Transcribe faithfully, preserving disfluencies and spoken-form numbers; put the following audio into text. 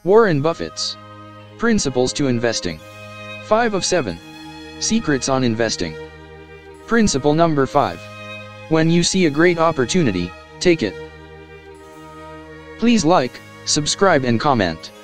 Warren Buffett's Principles to Investing. five of seven. Secrets on Investing. Principle number five. When you see a great opportunity, take it. Please like, subscribe and comment.